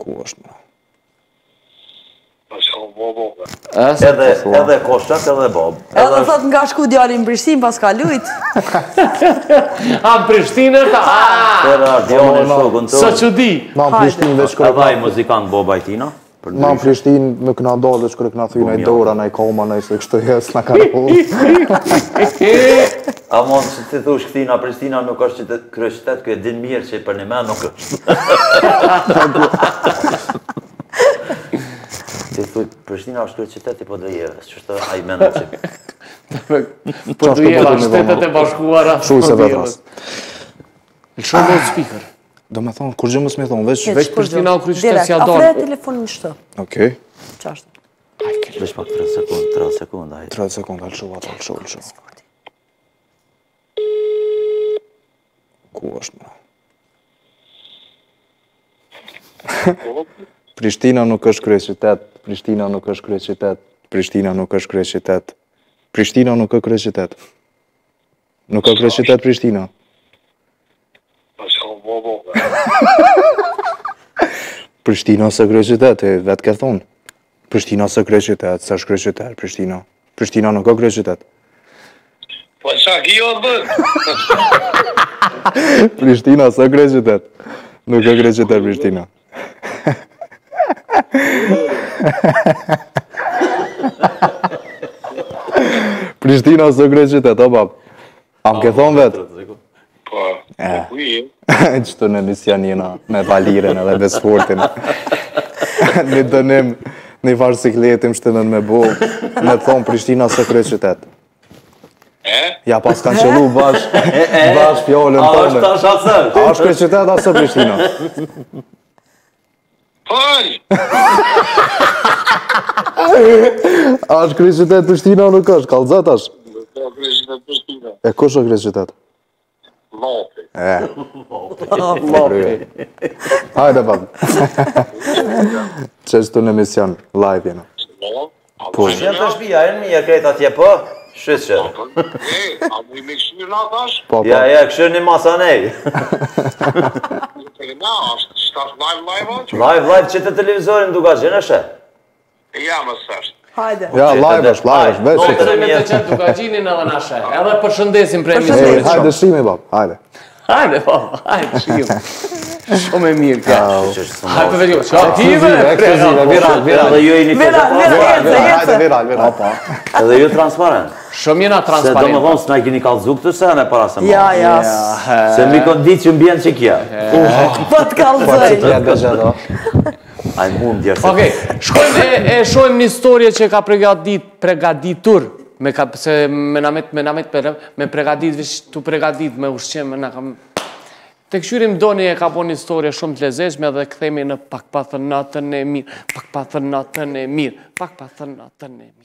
Ku është më? Edhe koshtat edhe bob. Edhe thot nga shku djali në Prishtinë pas ka lujt. A, Prishtinë është? Tëra djali shokun të. Së që di. Ma në Prishtinë veç kërë... Edhe i muzikant Boba i tina. Ma në Prishtinë nuk na dalë, veç kërë këna thuj në i dora, në i koma, në i se kështë jes, në ka rëhullë. A mund që ti thush këtina, Prishtina nuk është kryeqytet, kjo e din mirë që për një me nuk është. Ti thuj, Prishtina është kryeqyteti po Dojevës, që është a i mendo që... Po Dojeva, shtetet e bashkuara. Shuj se vetras. Lëshon do të speaker. Do me thonë, kur gjë mësë me thonë, Veç Prishtina u kryeqytet si a Afre donë. telefonin shtë. Okej. Qashtë. Veç pak 3 sekunda. 30 sekundë, lëshu. Ku është më? Prishtina nuk është kryeqytet, Prishtina nuk është kryeqytet, Prishtina nuk është kryeqytet, Prishtina nuk është kryeqytet. Nuk është kryeqytet Prishtina. Prishtina së kryeqytet, e vetë ke thonë. Prishtina së kryeqytet, së është kryeqytet, Prishtina. Prishtina nuk është kryeqytet. Po qa kjo dhe? Prishtina së kryeqytet. Nuk është kryeqytet Prishtina. Prishtina së kryeqytet, o bab. Am ke thonë vetë? Po, ku i? Qëtu në emision jena me valiren edhe besportin. Një dënim, një farësikletim shtënën me bo, me thonë Prishtina së kryeqytet. Ja pas kanë qëllu bash fjallën A tonë. është tash asër? A është kryeqytet asë Prishtina? Falj! A është kryeqytet Prishtina o nuk është? Kallëzat është? Po, kryeqytet Prishtina. E kush është kryeqytet? Lapi. Hajde, bab. Qeshtu në emision, live jena. Po. Shenë të shpia, e në mirë krejt atje po? Shqys që. A mu i me këshirë në atash? Po, Ja, këshirë një masa nej. Na, është shtash live o? Live, që të televizorin duka gjenë është? Ja, më sështë. Hajde. ja, live është, veç. Notën e me të qenë duka gjinin edhe nashe. Edhe përshëndesim për Ej, emisionit. hajde shimi, bab, hajde. Hajde, po, hajde, shimë. Shumë e mirë kja. Hajde, vejo, qa Ekskluzive, viral. Edhe ju e një Hajde, viral. Edhe ju transparent. Shumë jena Se do më transparent. thonë s'na kini kalëzu këtë se në para se ma. Ja. Se mi kondit që mbjen që kja. Po të kalëzoj. Ja, gëgjedo. A i mund djerë se. Okej, shkojmë e shojmë një historie që ka pregaditur. Se me pregadit, vish të pregadit me ushqim, na kam... Të këshyrim doni e ka po një historie shumë të lezeshme dhe këthemi në pak pathën natën e mirë.